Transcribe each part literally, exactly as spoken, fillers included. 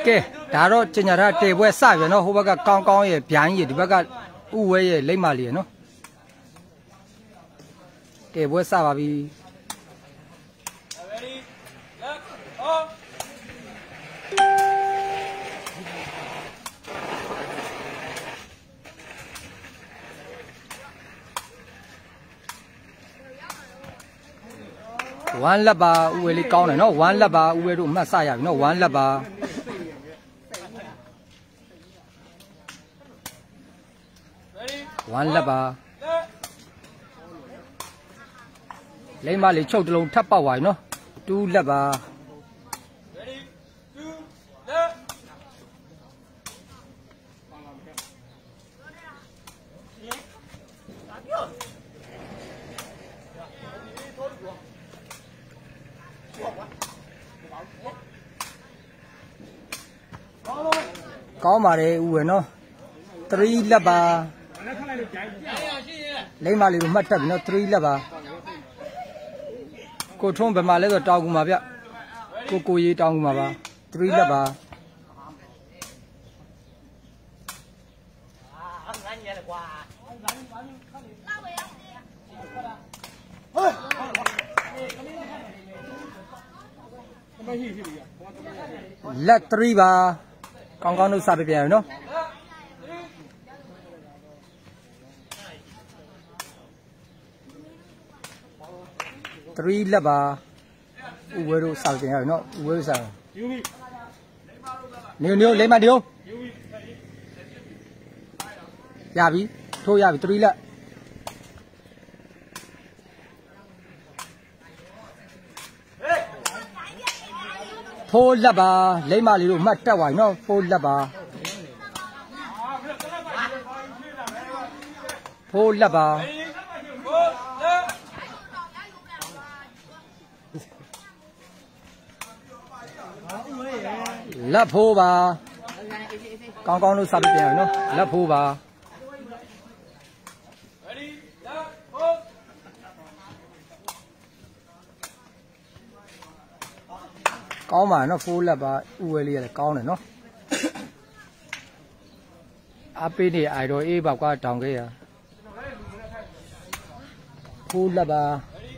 给，打到今年他这波三月呢，后边个刚刚也便宜，这边个五位也累嘛哩喏。这波三把比。完了吧，五位里高呢，喏，完了吧，五位都没啥呀，喏，完了吧。完了吧，来嘛哩，抽的龙他把完喏，都了吧。高嘛嘞，五位喏，three了吧。lấy mà lấy mất nó three là bà cô trông về mà lấy rồi trao cũng mà biết cô cô gì trao cũng mà bà three là bà là three bà con con nó sao bị bèo nó three là bà uwe đồ sao thế nào nó uwe sao nhiều nhiều lấy mà điêu ya bị thôi ya bị three là thôi là bà lấy mà điêu mất ra ngoài nó thôi là bà thôi là bà lấp hô bà con con nó sắp tiền nó lấp hô bà có mà nó phô là bà uê là con này nó áp này ai rồi y bảo qua trồng cái à phô là bà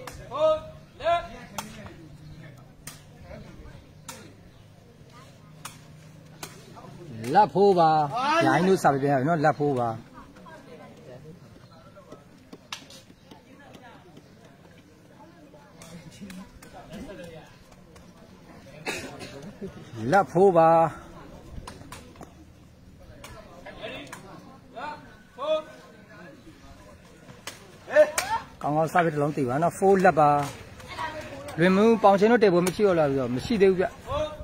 lấp hô bà giải nó sắp tiền nó lấp hô bà lấp hô bà con con sao biết lòng tiểu nó phô lấp bà rồi mình bao nhiêu nó để mình chịu là rồi mình xí đều vậy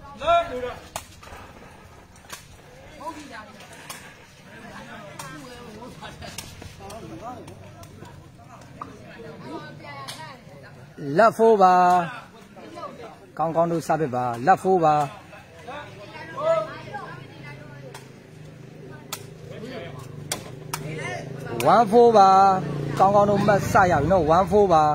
lấp hô bà con con đâu sao biết bà lấp hô bà one phô bà con con đâu mà sai à nó one phô bà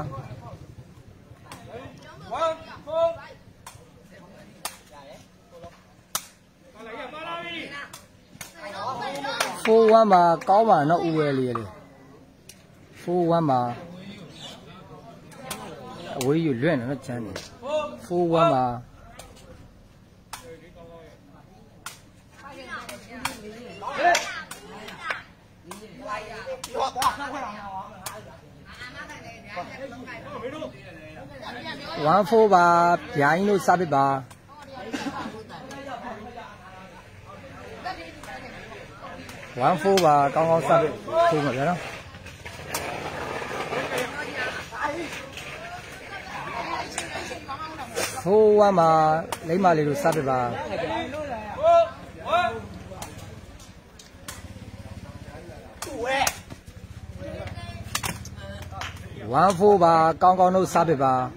phô one mà có mà nó uê liền phô one mà ôi yêu luyện nó chân này phô one mà one phô bà biển nó sao biết bà one phô bà con con sao biết phô mà đó phô mà lấy mà lấy được sao biết bà one phô bà con con nó sao biết bà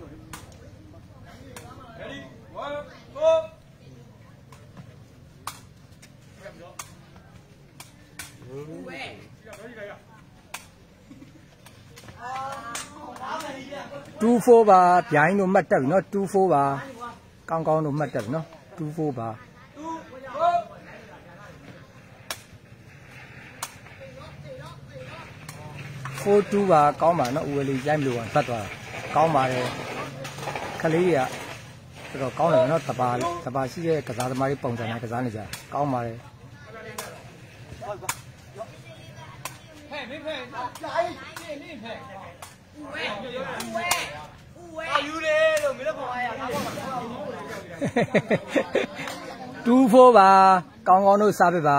two phô bà biển nó mất được nó two phô bà con con nó mất được nó two phô bà four two ပါကောင်းပါနော်ဦးဝဲလေးရိုက်မလို့ကပတ်သွားတာကောင်းပါတယ်ခလေးတွေကတော်တော်ကောင်းတယ်နော်တပါတပါရှိတဲ့ကစားသမားတွေပုံစံနဲ့ကစားနေကြကောင်းပါတယ်ဖဲ့မင်းဖဲ့လာရေးနေဖဲ့ဦးဝဲဦးဝဲဦးဝဲအာယူလေလို့မင်းတို့ပေါ်အားရငါပေါ်မှာtwo four ပါကောင်းကောင်းတို့စားပြပါ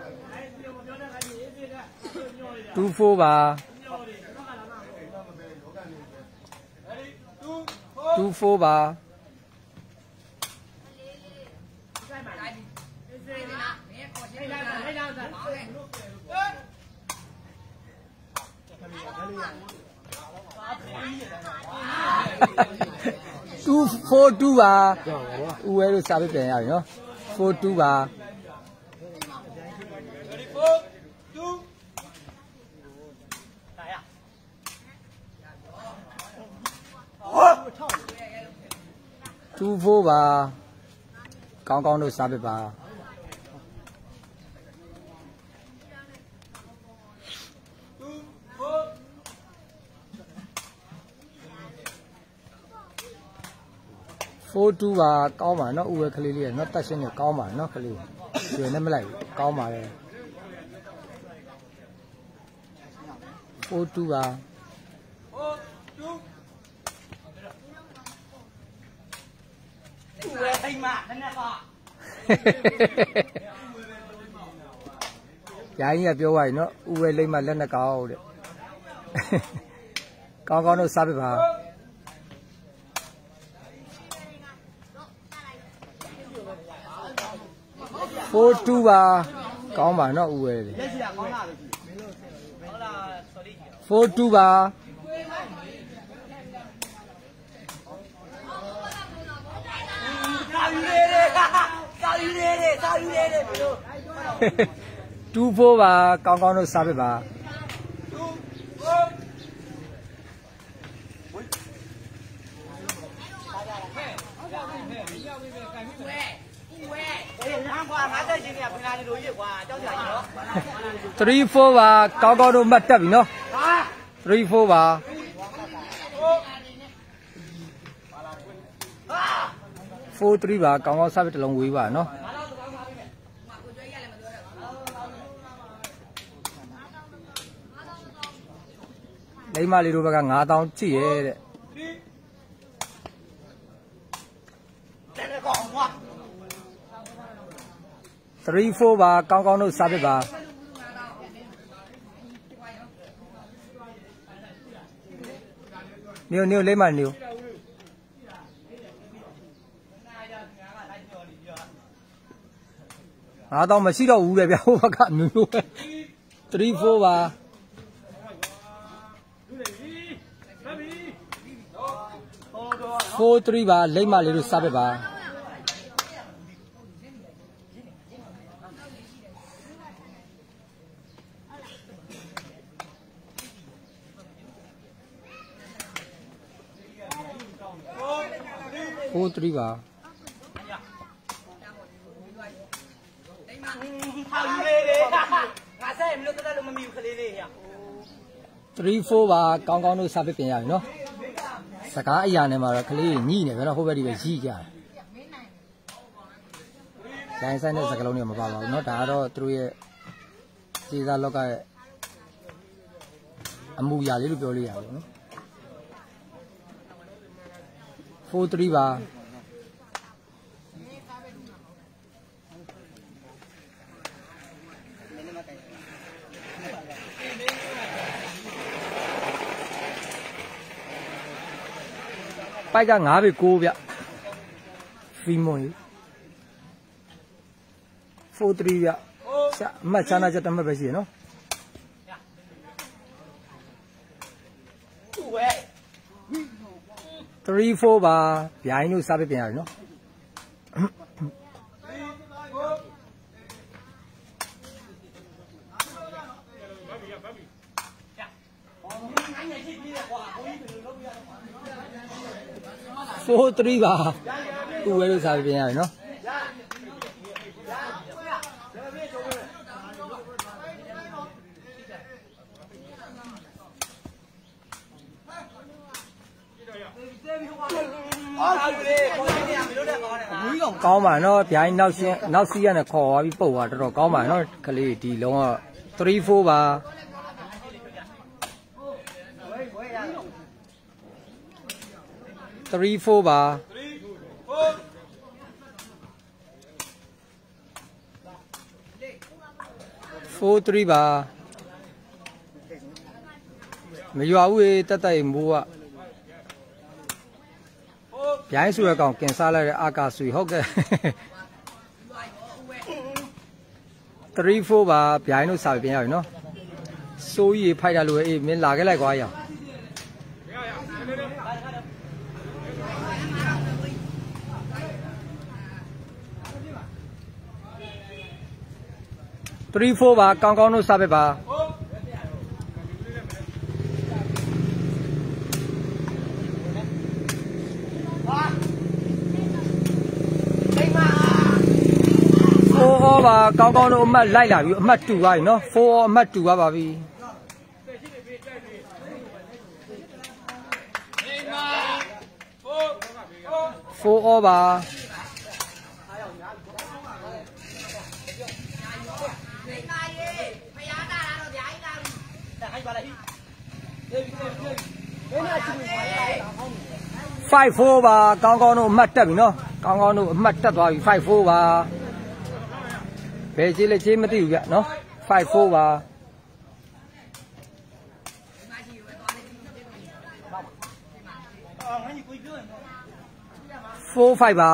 two four ပါtwo four ပါtwo four two ပါဦးဝဲတို့စားပြပြန်ရပြီနော်four two ပါtwo four ပါကောင်းကောင်းတို့စားပြပါfour two ပါကောင်းပါနော်ဦးဝဲကလေးလေးရနော်တက်ရှင်းနေကောင်းပါနော်ကလေးကျွေနဲ့မလိုက်ဘူးကောင်းပါလေfour two ပါဦးဝဲအိမ်မနည်းနည်းပါရိုင်းကြီးကပြောသွားပြီနော်ဦးဝဲလိမ့်မလက်နဲ့ကောင်းတဲ့ကောင်းကောင်းတို့စားပြပါfour two ပါကောင်းပါနော်ဦးဝဲလေလက်ရှိကကောင်းတာပဲဟုတ်လား sorry four two ပါစာယူနေတယ်စာယူနေတယ်စာယူနေတယ်ဘယ်လို two four ပါကောင်းကောင်းတို့စားပြပါthree four ပါကောင်းကောင်းတို့မှတ်တက်ပြီနော် three four ပါfour three ပါကောင်းကောင်းစားပြတစ်လုံးဝေးပါနော်လိမ့်မလေးတို့ဘက်ကnine thousandကြည့်ရဲတဲ့three four ပါကောင်းကောင်းတို့စားပြပါနေနေလေးမနေငါတော့မရှိတော့ဘူးပဲဗျဟိုဘက်ကမျိုးမျိုးပဲ three four ပါfour three ပါလိမ့်မလေးတို့စားပြပါfour three ပါthree four ပါကောင်းကောင်းတို့စားပြပြင်ရပြီနော်စကားအရာနဲ့မှာတော့ကလေးညှိနေပဲနော်ဟိုဘက်ဒီပဲရီးကြတယ်ရိုင်းဆိုင်တဲ့စကားလုံးတွေမပါပါဘူးနော်ဒါကတော့သူတို့ရဲ့စီစားလောက်ကရဲ့အမှုရာလေးလို့ပြောလို့ရပါဘူးနော်four three ပါပိုက်ကnineပေnineဗျဖီမွန်ကြီးfour threeဗျရှာအမှတ်ချာနာချက်တစ်မှတ်ပဲရှိရနော်three four ပါဗျိုင်းတို့စားပြပြန်ရပြီနော်four three ပါသူ့ဝဲလို့စားပြပြန်ရပြီနော်ကောင်းပါနော်ဗျိုင်းနောက်ရှင်းနောက်စီးရနဲ့ခေါ်သွားပြီးပုတ်သွားတော်တော်ကောင်းပါနော်ကလေးဒီလုံးကthree fourပါthree fourပါfour threeပါမရွာဘူးတက်တက်မိုးကဗျိုင်းဆိုရကောင်ကင်စားလိုက်တဲ့အာကာဆွေဟုတ်ကဲ့three fourပါဗျိုင်းတို့စာပြင်ရပြီနော်စိုးရီဖိုက်တာလို့အေးမင်းလာခဲ့လိုက်ကွာရအောင်three fourပါကောင်းကောင်းတို့စာပဲပါfour ပါကောင်းကောင်းတို့အမှတ်လိုက်လာပြီအမှတ်တူသွားပြီနော်fourအမှတ်တူသွားပါပြီfour ပါ five four ပါကောင်းကောင်းတို့အမှတ်တက်ပြီနော်ကောင်းကောင်းတို့အမှတ်တက်သွားပြီ five four ပါဘယ်ကြီးလဲကြီးမသိဘူးဗျနော် five four ပါ four five ပါ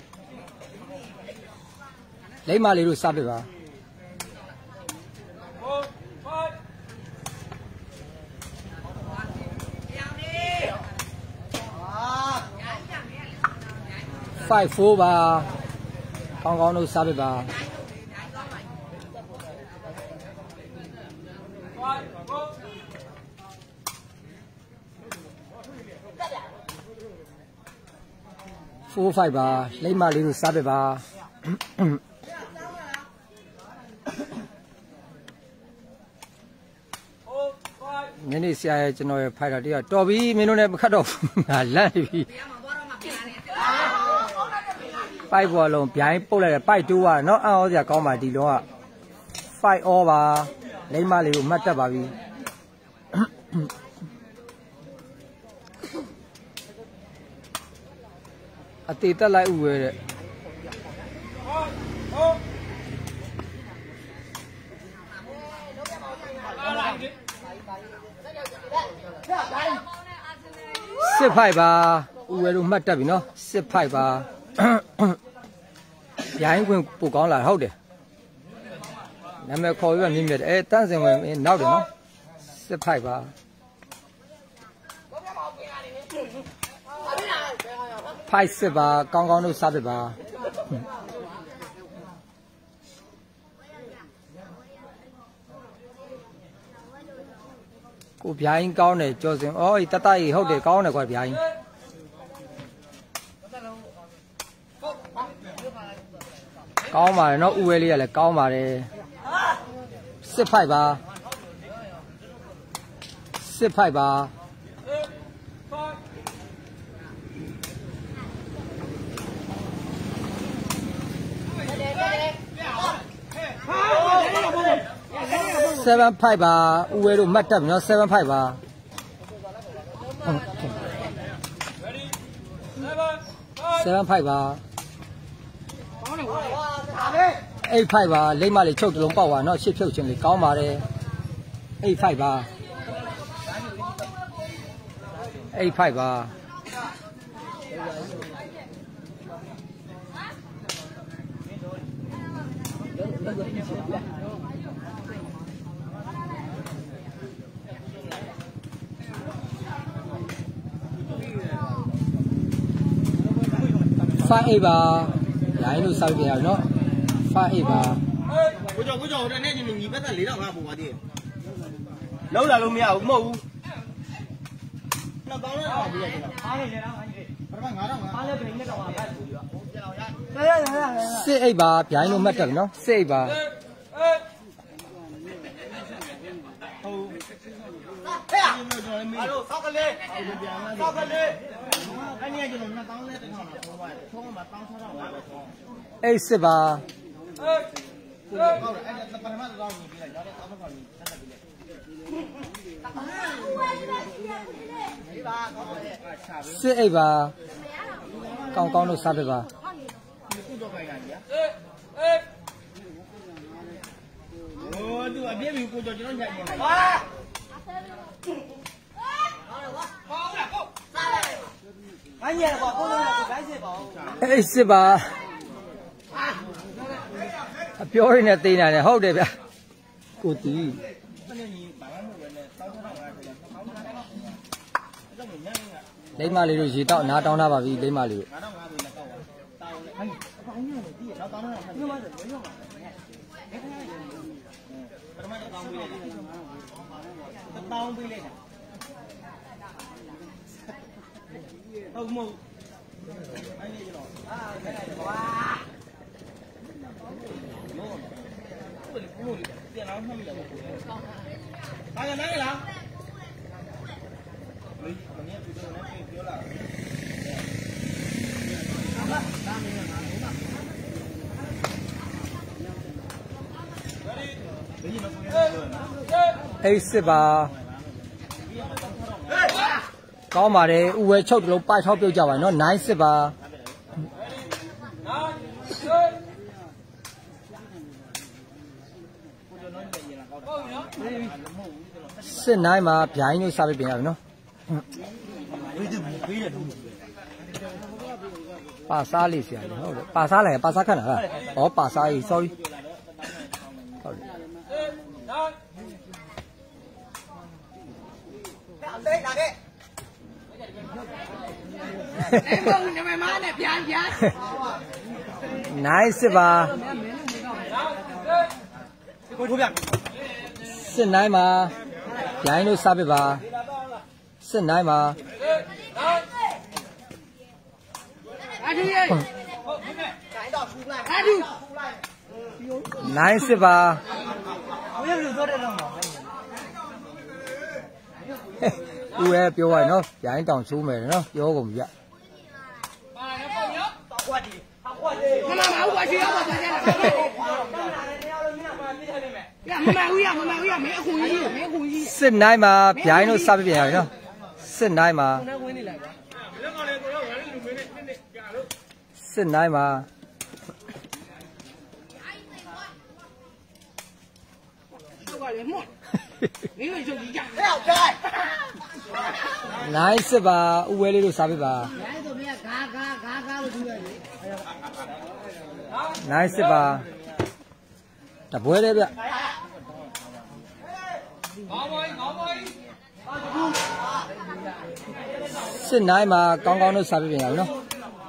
လိမ္မာလေးတို့စပ်ပြပါfive four ပါကောင်းကောင်းတို့စားပြပါfour five ပါလိမ္မာလေးတို့စားပြပါညနေဆရာရဲ့ကျွန်တော်ရဲ့ဖိုက်တာတရားတော်ပြီမင်းတို့လည်းမခတ်တော့ဘူးငါလန့်ပြီပိုက်ပေါ်လုံးဗျိုင်းပုတ်လိုက်တယ်ပိုက်တိုးသွားနော်အော်စရာကောင်းပါဒီလုံးက five all ပါလိမ္မာလေးကိုမှတ်တတ်ပါပြီအသေးတက်လိုက်ဥဝဲတဲ့စစ်ဖိုက်ပါဥဝဲတို့မှတ်တတ်ပြီနော်စစ်ဖိုက်ပါရိုင်းဝင်ပို့ကောင်းလာဟုတ်တယ်နာမည်ခေါ်ပြီးမြင်မြတ်အဲတန့်စင်ဝင်နောက်တယ်နော်စစ်ဖိုက်ပါဖိုက်စစ်ပါကောင်းကောင်းတို့စားပြပါကိုဗျိုင်းကောင်းတယ်ကြောစင်အော်တတကြီးဟုတ်တယ်ကောင်းတယ်ကွာဗျိုင်းကောင်းပါတယ်နော်ဥဝဲလေးကလည်းကောင်းပါတယ်စစ်ဖိုက်ပါစစ်ဖိုက်ပါseven five ပါဥဝဲတို့မှတ်တက်ပြီနော်seven fiveပါseven fiveပါeight fiveပါလိမ့်မလေးချုပ်တလုံးပေါက်ပါနော်ရှစ်ဖြုတ်ခြင်းလေးကောင်းပါတယ်eight fiveပါeight fiveပါfive eightပါရိုင်းလို့စောက်ပြရအောင်နော်five eightပါကိုကြောကိုကြောတနေ့ချင်းညီဘက်က၄တော့ငါပုံပါသေးတယ်လောက်လာလို့မရဘူးမဟုတ်ဘူးနှစ်ပေါင်းလောက်ပြီးရတယ်အားနေလေတော့ငါကြီးပထမငါတော့ငါအားလည်းပြင်နေတော့ငါဘက်ကိုပြီးတော့ပြန်အောင်ရရရရsix eightပါဗျိုင်းလို့မှတ်တယ်နော်six eightပါဟုတ်ဟဲ့အားလို့ဆောက်ကလေးဆောက်ကလေး eight six吧。四 A 吧，刚刚都三百吧。哦，对啊，别别过叫这种钱的。啊！俺爷的吧，我那个感谢吧。哎，是吧？表人家对呢，好的呗。过地。lấy mà lấy gì tao ná tao ná bảo vì lấy mà lấy eight six吧，搞嘛的，有的炒都白炒标价完了，nine six吧。是nine嘛，便宜就三百便宜喏。巴沙利是啊，好的，巴沙来，巴沙看哪个？哦，巴沙，sorry。好的。nine是吧？是nine吗？便宜都三百吧？是nine吗？nine是吧？有诶，表外喏，便宜当出卖喏，有咁样。妈妈买我去，要不再见。呀，妈买回呀，妈买回呀，没空气，没空气。是nine吗？便宜都三百便宜喏，是nine吗？是nine吗？nine是吧？有诶，你都三百吧？nine是吧？那不会的呗。是nine吗？刚刚都三百便宜喏。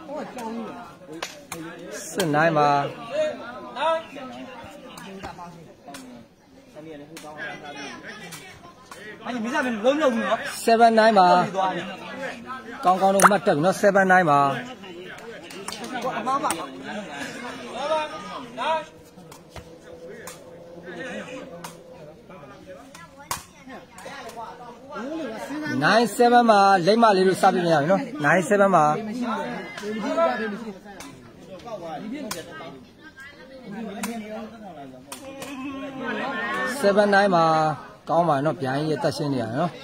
是nine吗？seven nine吗？刚刚都没等呢 ，seven nine吗？nine seven嘛，你嘛你都三百便宜喏 ，nine seven嘛。seven nine嘛，搞嘛喏，便宜得些点喏。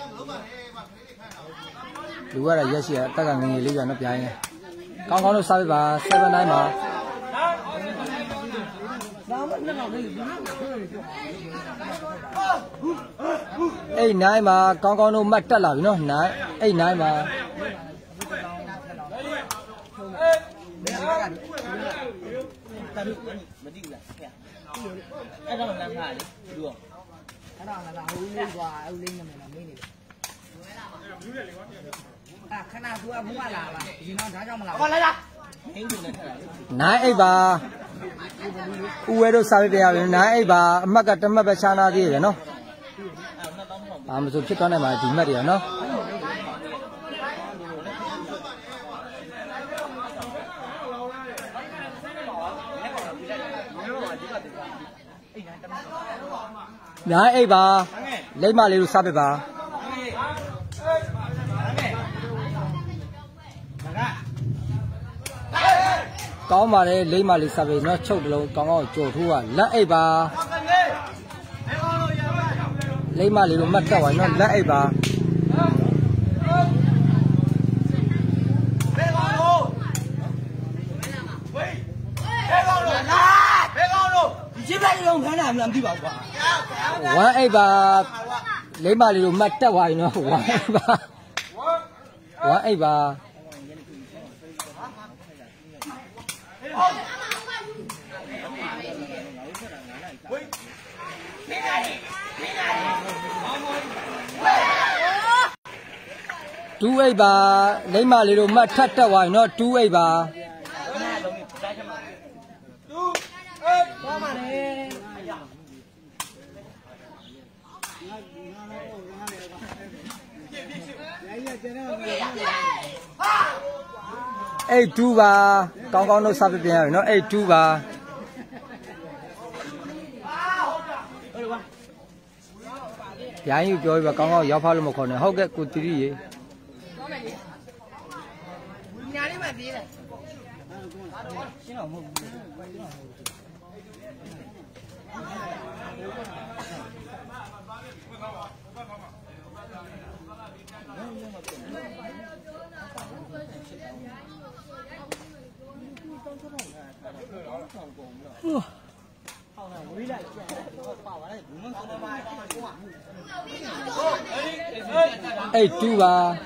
如果来也是，大概五里元喏便宜。刚刚都三百吧 ，seven nine嘛。eight nine嘛，刚刚都没得了喏，nine eight nine嘛。nine eight吧，有诶都三百便宜，nine eight吧，乜个乜乜差那啲嘅喏。啊，咪做ဖြစ်သွားနိုင်မှာဒီ乜တွေနော်ညာအိပ်ပါလိမ့်မလေးလို့စားပြပါ高马的雷马里沙贝那抽的喽，刚刚做出啊，来一把。雷马里罗马这玩意儿来一把。玩一把，雷马里罗马这玩意儿玩一把，玩一把。two eight ba lấy mà lấy đồ mà thắt ra ngoài nó two eight ba eight two ba con con nó sắp được tiền rồi nó eight two ba giá như chơi và con con giáo phá luôn một con này hốt cái cột tí gì eight two ba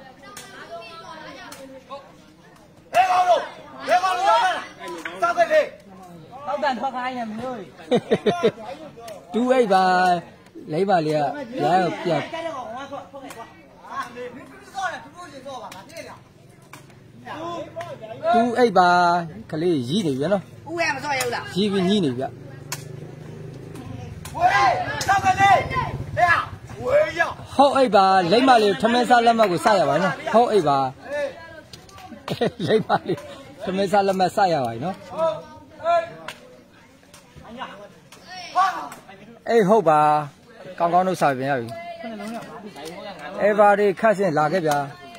two eight ba lấy bà liền giá ở kia two eight ba cái này gì này vậy nó gì cái gì này vậy hậu eight ba lấy bà liền tham gia làm mà của sai vậy nó hậu eight ba lấy bà liền tham gia làm mà sai vậy nó ê hậu ba con con nó sai vậy rồi ê ba đi khai xin là cái gì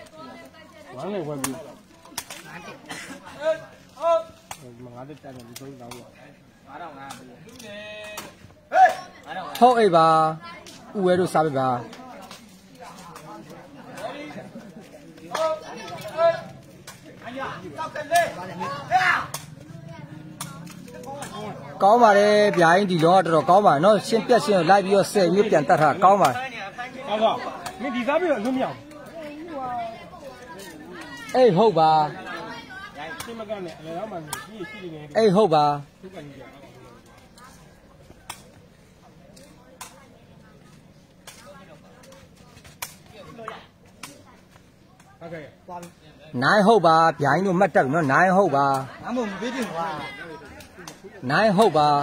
hậu eight ba uế đồ sao ba có mà đây bây giờ đi lo rồi có mà nó xin biết xin lại bây giờ xe như tiền tạt hả có mà ê hậu ba ê hậu ba nine hậu ba bây giờ nó mất trật nó nine hậu ba nine hậu ba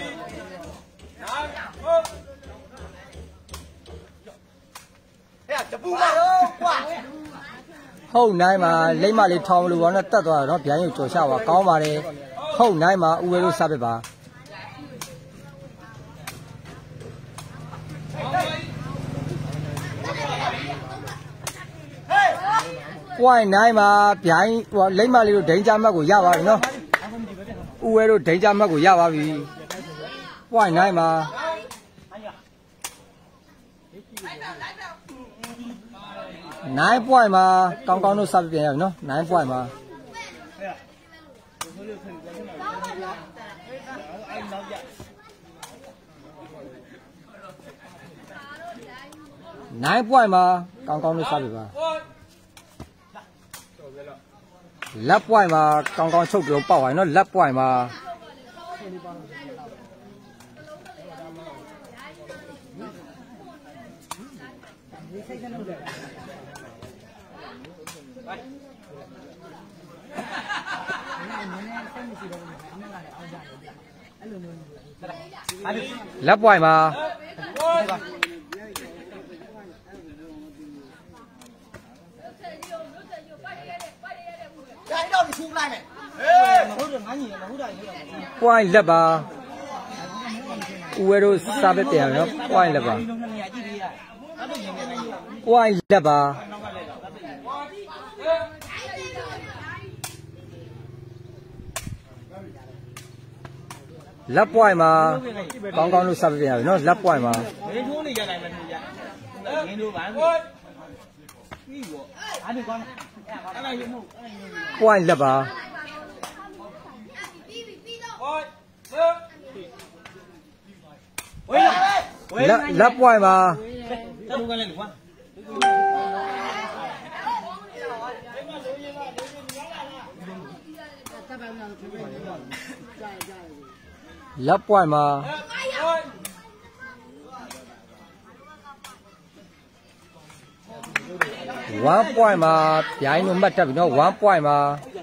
hậu nine mà lấy mà lấy thòng luôn nó tắt rồi nó bây giờ chỗ sao mà có mà đi hậu nine mà uế đồ sao ba quay này mà bây giờ lấy mà lấy đánh giá mà của gia vào nó uế đồ đánh giá mà của gia vào vì quay này mà nine point mà con con nó sắp tiền rồi nó nine point mà nine point mà con con nó sắp được mà lắp point mà con con chụp được bảo nó lắp point mà lắp point mà point lắp à uế đồ sao biết tiền nó point lắp à point lắp à လက်ပွိုင်မှာကောင်းကောင်းလို့စပ်ပြန်ရပြီနော်လက်ပွိုင်မှာမင်းထိုးနေကြလိုက်မလို့ရမင်းတို့ပါပြီးပေါ့အားဒီကောင်းအဲ့ဒါရုံမို့ပွိုင်လက်ပါလက်လက်ပွိုင်မှာတက်လို့ကလည်းကွာလက်ပွိုင်မှာone point မှာပြိုင်းလို့မှတ်တတ်ပြီနော်one point မှာ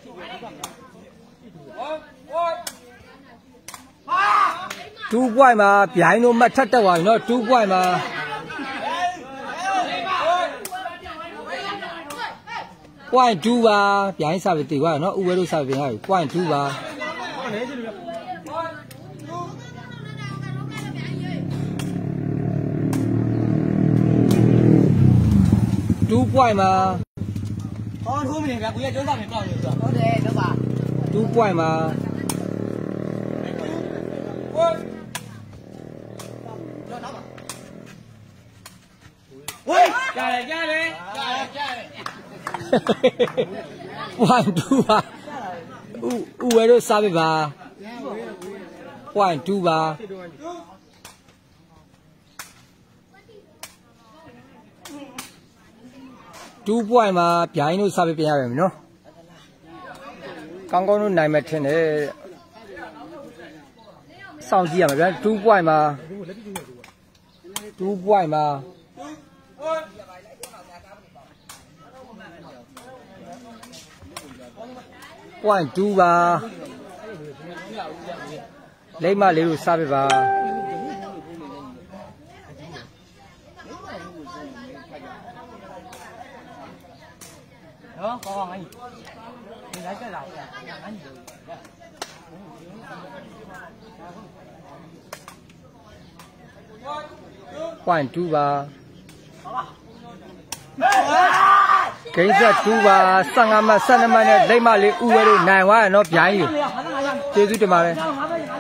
two point မှာပြိုင်းလို့မှတ်ထက်တက်သွားပြီနော်two point မှာpoint two ပါပြိုင်းစာပဲတည်သွားရနော်ဥဝဲလို့စာပဲပြင်ရပြီpoint two ပါtwo point မှာဟောထိုးမနေဗျာကိုရကျောင်းသားမပြောင်းလို့ဆိုဟုတ်တယ်တော့ပါ two point မှာဝေးကြားတယ်ကြားတယ်ကြားတယ်ကြားတယ် point two ပါဥဥဝဲလို့စာပဲပါ point two ပါtwo point မှာပြိုင်းလို့စာပဲပြင်ရမယ်နော်ကောင်းကောင်းလို့နိုင်မယ်ထင်တယ်စောင့်ကြည့်ရမှာဗျာtwo point မှာtwo point မှာpoint two ပါလိမ့်မလေးလို့စားပြပါနော်ကောင်းကောင်းငါ့ကြီးဒီလိုက်ကြလာငါ့ကြီး point two ပါဂိမ်းဆက်twoပါfifteenမှတ်twelveမှတ်နဲ့လိမ့်မလေးဥဝဲလို့နိုင်သွားရနော်ဗျိုင်းကြီးကျေးဇူးတင်ပါတယ်ချား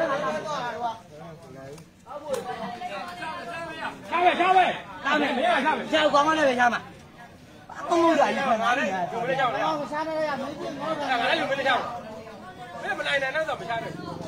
ပဲချားပဲတားမယ်မင်းကချားမယ်ချားကောင်းကောင်းနဲ့ပဲချားမှာအမှုတာကြီးခံထားတယ်ကျိုးလေးချောင်းလားချားတယ်ရမင်းပြင်းမောတယ်ငါလည်းယူမင်းချောင်းမင်းမနိုင်နိုင်တော့မချားနဲ့